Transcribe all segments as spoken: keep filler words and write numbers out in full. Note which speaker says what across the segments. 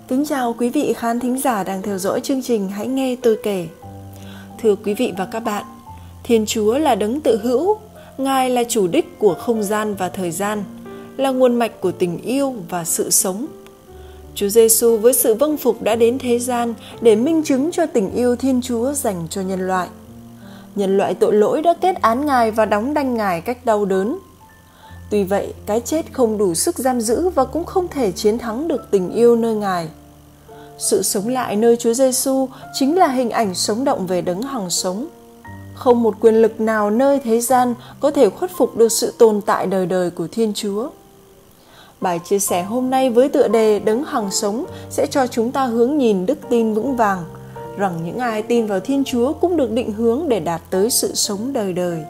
Speaker 1: Kính chào quý vị khán thính giả đang theo dõi chương trình Hãy nghe tôi kể. Thưa quý vị và các bạn, Thiên Chúa là đấng tự hữu, Ngài là chủ đích của không gian và thời gian, là nguồn mạch của tình yêu và sự sống. Chúa Giêsu với sự vâng phục đã đến thế gian để minh chứng cho tình yêu Thiên Chúa dành cho nhân loại. Nhân loại tội lỗi đã kết án Ngài và đóng đanh Ngài cách đau đớn. Tuy vậy, cái chết không đủ sức giam giữ và cũng không thể chiến thắng được tình yêu nơi Ngài. Sự sống lại nơi Chúa Giêsu chính là hình ảnh sống động về đấng hằng sống. Không một quyền lực nào nơi thế gian có thể khuất phục được sự tồn tại đời đời của Thiên Chúa. Bài chia sẻ hôm nay với tựa đề Đấng hằng sống sẽ cho chúng ta hướng nhìn đức tin vững vàng, rằng những ai tin vào Thiên Chúa cũng được định hướng để đạt tới sự sống đời đời.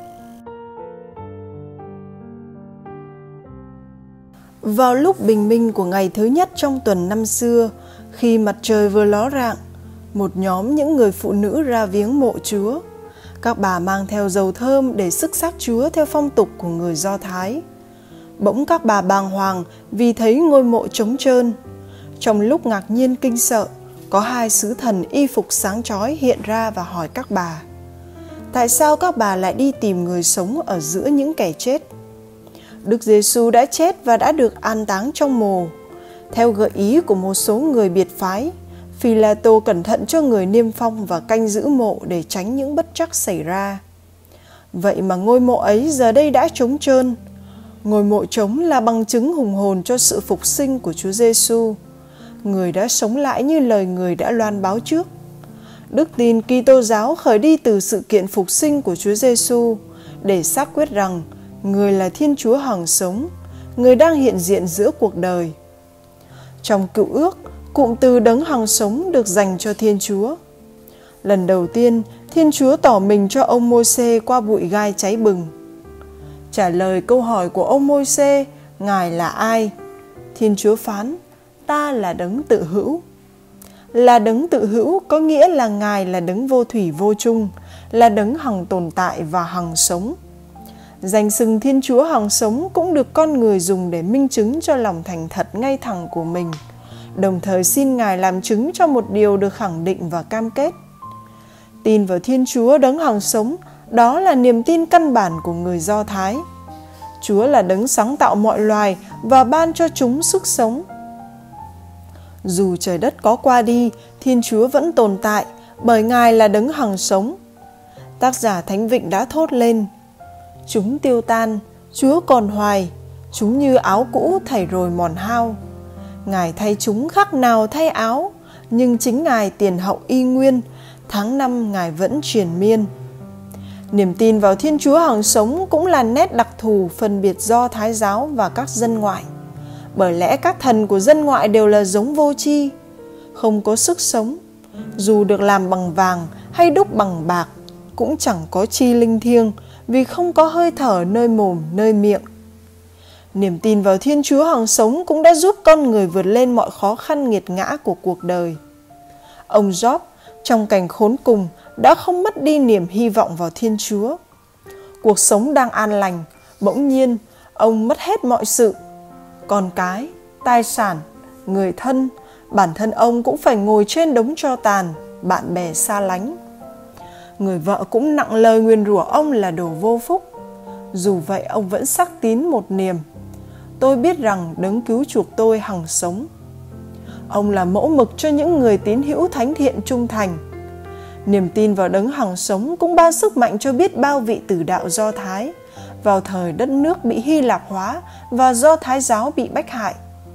Speaker 1: Vào lúc bình minh của ngày thứ nhất trong tuần năm xưa, khi mặt trời vừa ló rạng, một nhóm những người phụ nữ ra viếng mộ Chúa. Các bà mang theo dầu thơm để sức xác Chúa theo phong tục của người Do Thái. Bỗng các bà bàng hoàng vì thấy ngôi mộ trống trơn. Trong lúc ngạc nhiên kinh sợ, có hai sứ thần y phục sáng chói hiện ra và hỏi các bà: tại sao các bà lại đi tìm người sống ở giữa những kẻ chết? Đức Giêsu đã chết và đã được an táng trong mồ. Theo gợi ý của một số người biệt phái, Phi-la-tô cẩn thận cho người niêm phong và canh giữ mộ để tránh những bất trắc xảy ra. Vậy mà ngôi mộ ấy giờ đây đã trống trơn. Ngôi mộ trống là bằng chứng hùng hồn cho sự phục sinh của Chúa Giêsu. Người đã sống lại như lời người đã loan báo trước. Đức tin Kitô giáo khởi đi từ sự kiện phục sinh của Chúa Giêsu để xác quyết rằng Người là Thiên Chúa hằng sống, Người đang hiện diện giữa cuộc đời. Trong Cựu Ước, cụm từ đấng hằng sống được dành cho Thiên Chúa. Lần đầu tiên, Thiên Chúa tỏ mình cho ông Môi-se qua bụi gai cháy bừng. Trả lời câu hỏi của ông Môi-se, Ngài là ai? Thiên Chúa phán, ta là đấng tự hữu. Là đấng tự hữu có nghĩa là Ngài là đấng vô thủy vô chung, là đấng hằng tồn tại và hằng sống. Danh xưng Thiên Chúa hằng sống cũng được con người dùng để minh chứng cho lòng thành thật ngay thẳng của mình, đồng thời xin Ngài làm chứng cho một điều được khẳng định và cam kết. Tin vào Thiên Chúa đấng hằng sống, đó là niềm tin căn bản của người Do Thái. Chúa là đấng sáng tạo mọi loài và ban cho chúng sức sống. Dù trời đất có qua đi, Thiên Chúa vẫn tồn tại, bởi Ngài là đấng hằng sống. Tác giả Thánh Vịnh đã thốt lên: chúng tiêu tan, Chúa còn hoài, chúng như áo cũ thảy rồi mòn hao. Ngài thay chúng khác nào thay áo, nhưng chính Ngài tiền hậu y nguyên, tháng năm Ngài vẫn triền miên. Niềm tin vào Thiên Chúa hằng sống cũng là nét đặc thù phân biệt Do Thái giáo và các dân ngoại. Bởi lẽ các thần của dân ngoại đều là giống vô tri, không có sức sống, dù được làm bằng vàng hay đúc bằng bạc, cũng chẳng có chi linh thiêng, vì không có hơi thở nơi mồm, nơi miệng. Niềm tin vào Thiên Chúa hằng sống cũng đã giúp con người vượt lên mọi khó khăn nghiệt ngã của cuộc đời. Ông Job trong cảnh khốn cùng đã không mất đi niềm hy vọng vào Thiên Chúa. Cuộc sống đang an lành, bỗng nhiên ông mất hết mọi sự. Con cái, tài sản, người thân, bản thân ông cũng phải ngồi trên đống tro tàn, bạn bè xa lánh. Người vợ cũng nặng lời nguyền rủa ông là đồ vô phúc. Dù vậy ông vẫn xác tín một niềm: tôi biết rằng đấng cứu chuộc tôi hằng sống. Ông là mẫu mực cho những người tín hữu thánh thiện trung thành. Niềm tin vào đấng hằng sống cũng ban sức mạnh cho biết bao vị tử đạo Do Thái vào thời đất nước bị Hy Lạp hóa và Do Thái giáo bị bách hại.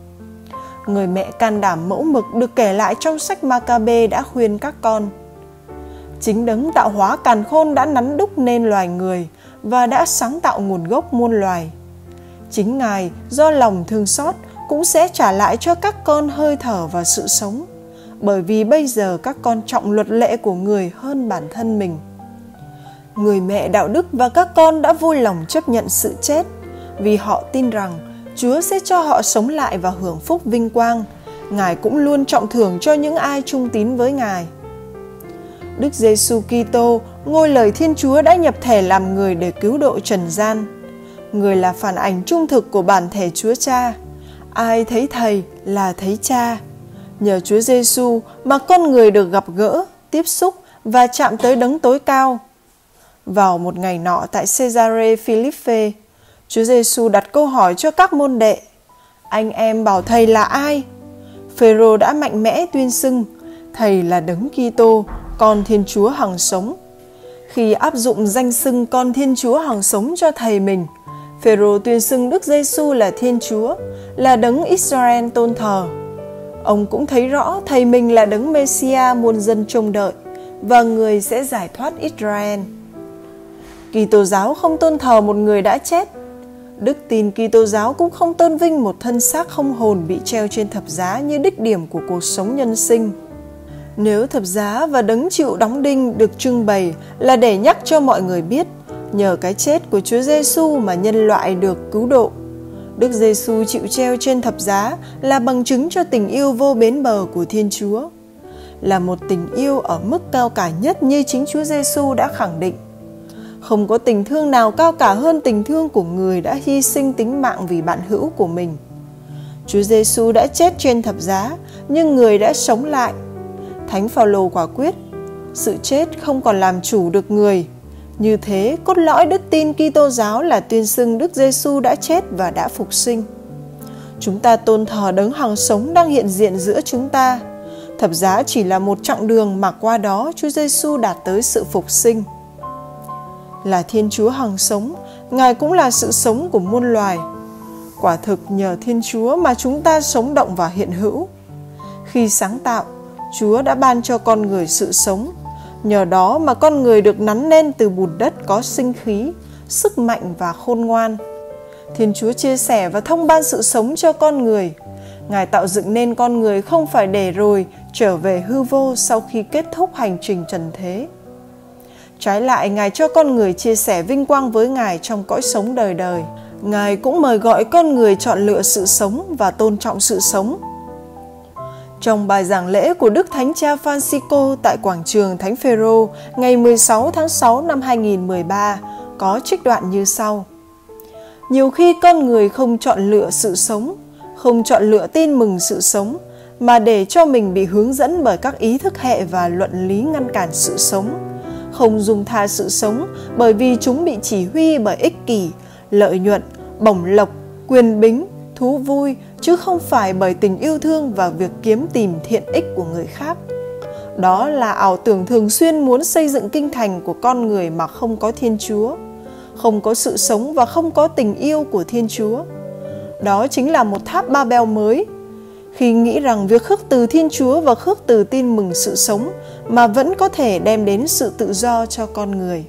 Speaker 1: Người mẹ can đảm mẫu mực được kể lại trong sách Ma-ca-bê đã khuyên các con: chính đấng tạo hóa càn khôn đã nắn đúc nên loài người và đã sáng tạo nguồn gốc muôn loài. Chính Ngài do lòng thương xót cũng sẽ trả lại cho các con hơi thở và sự sống, bởi vì bây giờ các con trọng luật lệ của người hơn bản thân mình. Người mẹ đạo đức và các con đã vui lòng chấp nhận sự chết, vì họ tin rằng Chúa sẽ cho họ sống lại và hưởng phúc vinh quang. Ngài cũng luôn trọng thưởng cho những ai trung tín với Ngài. Đức Giêsu Kitô, ngôi lời Thiên Chúa đã nhập thể làm người để cứu độ trần gian. Người là phản ảnh trung thực của bản thể Chúa Cha. Ai thấy Thầy là thấy Cha. Nhờ Chúa Giêsu mà con người được gặp gỡ, tiếp xúc và chạm tới đấng tối cao. Vào một ngày nọ tại Caesarea Philippe, Chúa Giêsu đặt câu hỏi cho các môn đệ: anh em bảo thầy là ai? Phêrô đã mạnh mẽ tuyên xưng: thầy là đấng Kitô, con Thiên Chúa hằng sống. Khi áp dụng danh xưng con Thiên Chúa hằng sống cho thầy mình, Phêrô tuyên xưng Đức Giêsu là Thiên Chúa, là đấng Israel tôn thờ. Ông cũng thấy rõ thầy mình là đấng Messiah muôn dân trông đợi và người sẽ giải thoát Israel. Kitô giáo không tôn thờ một người đã chết. Đức tin Kitô giáo cũng không tôn vinh một thân xác không hồn bị treo trên thập giá như đích điểm của cuộc sống nhân sinh. Nếu thập giá và đấng chịu đóng đinh được trưng bày là để nhắc cho mọi người biết, nhờ cái chết của Chúa Giêsu mà nhân loại được cứu độ. Đức Giêsu chịu treo trên thập giá là bằng chứng cho tình yêu vô bến bờ của Thiên Chúa, là một tình yêu ở mức cao cả nhất như chính Chúa Giêsu đã khẳng định. Không có tình thương nào cao cả hơn tình thương của người đã hy sinh tính mạng vì bạn hữu của mình. Chúa Giêsu đã chết trên thập giá, nhưng người đã sống lại. Thánh Phaolô quả quyết, sự chết không còn làm chủ được người. Như thế, cốt lõi đức tin Kitô giáo là tuyên xưng Đức Giêsu đã chết và đã phục sinh. Chúng ta tôn thờ đấng hằng sống đang hiện diện giữa chúng ta. Thập giá chỉ là một chặng đường mà qua đó Chúa Giêsu đạt tới sự phục sinh. Là Thiên Chúa hằng sống, Ngài cũng là sự sống của muôn loài. Quả thực nhờ Thiên Chúa mà chúng ta sống động và hiện hữu. Khi sáng tạo, Chúa đã ban cho con người sự sống. Nhờ đó mà con người được nắn nên từ bùn đất có sinh khí, sức mạnh và khôn ngoan. Thiên Chúa chia sẻ và thông ban sự sống cho con người. Ngài tạo dựng nên con người không phải để rồi trở về hư vô sau khi kết thúc hành trình trần thế. Trái lại, Ngài cho con người chia sẻ vinh quang với Ngài trong cõi sống đời đời. Ngài cũng mời gọi con người chọn lựa sự sống và tôn trọng sự sống. Trong bài giảng lễ của Đức Thánh Cha Francisco tại quảng trường Thánh Phêrô ngày mười sáu tháng sáu năm hai nghìn không trăm mười ba có trích đoạn như sau: nhiều khi con người không chọn lựa sự sống, không chọn lựa tin mừng sự sống, mà để cho mình bị hướng dẫn bởi các ý thức hệ và luận lý ngăn cản sự sống, không dung tha sự sống bởi vì chúng bị chỉ huy bởi ích kỷ, lợi nhuận, bổng lộc, quyền bính, thú vui, chứ không phải bởi tình yêu thương và việc kiếm tìm thiện ích của người khác. Đó là ảo tưởng thường xuyên muốn xây dựng kinh thành của con người mà không có Thiên Chúa, không có sự sống và không có tình yêu của Thiên Chúa. Đó chính là một tháp Ba-bel mới. Khi nghĩ rằng việc khước từ Thiên Chúa và khước từ tin mừng sự sống mà vẫn có thể đem đến sự tự do cho con người.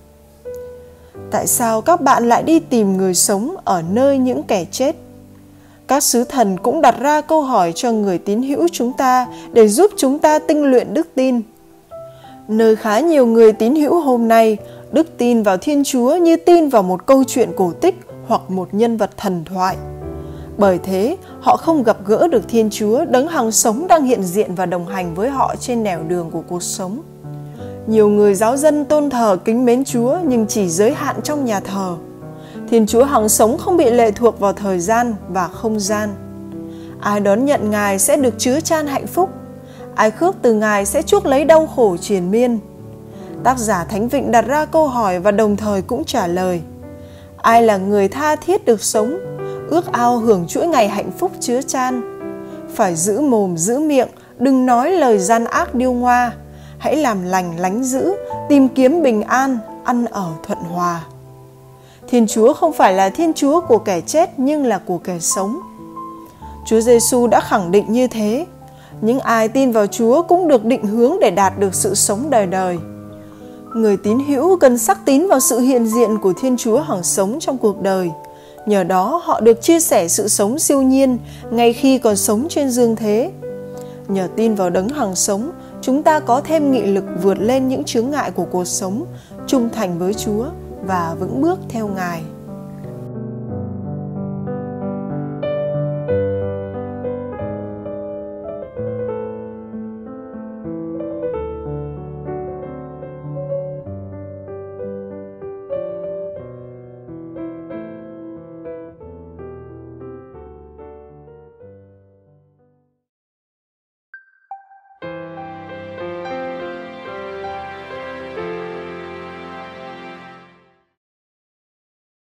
Speaker 1: Tại sao các bạn lại đi tìm người sống ở nơi những kẻ chết? Các sứ thần cũng đặt ra câu hỏi cho người tín hữu chúng ta để giúp chúng ta tinh luyện đức tin. Nơi khá nhiều người tín hữu hôm nay, đức tin vào Thiên Chúa như tin vào một câu chuyện cổ tích hoặc một nhân vật thần thoại. Bởi thế, họ không gặp gỡ được Thiên Chúa, đấng hằng sống đang hiện diện và đồng hành với họ trên nẻo đường của cuộc sống. Nhiều người giáo dân tôn thờ kính mến Chúa nhưng chỉ giới hạn trong nhà thờ. Thiên Chúa hằng sống không bị lệ thuộc vào thời gian và không gian. Ai đón nhận Ngài sẽ được chứa chan hạnh phúc. Ai khước từ Ngài sẽ chuốc lấy đau khổ triền miên. Tác giả Thánh Vịnh đặt ra câu hỏi và đồng thời cũng trả lời: ai là người tha thiết được sống, ước ao hưởng chuỗi ngày hạnh phúc chứa chan? Phải giữ mồm giữ miệng, đừng nói lời gian ác điêu ngoa. Hãy làm lành lánh dữ, tìm kiếm bình an, ăn ở thuận hòa. Thiên Chúa không phải là Thiên Chúa của kẻ chết nhưng là của kẻ sống. Chúa Giêsu đã khẳng định như thế. Những ai tin vào Chúa cũng được định hướng để đạt được sự sống đời đời. Người tín hữu cần sắc tín vào sự hiện diện của Thiên Chúa hằng sống trong cuộc đời. Nhờ đó họ được chia sẻ sự sống siêu nhiên ngay khi còn sống trên dương thế. Nhờ tin vào đấng hằng sống, chúng ta có thêm nghị lực vượt lên những chướng ngại của cuộc sống, trung thành với Chúa và vững bước theo Ngài.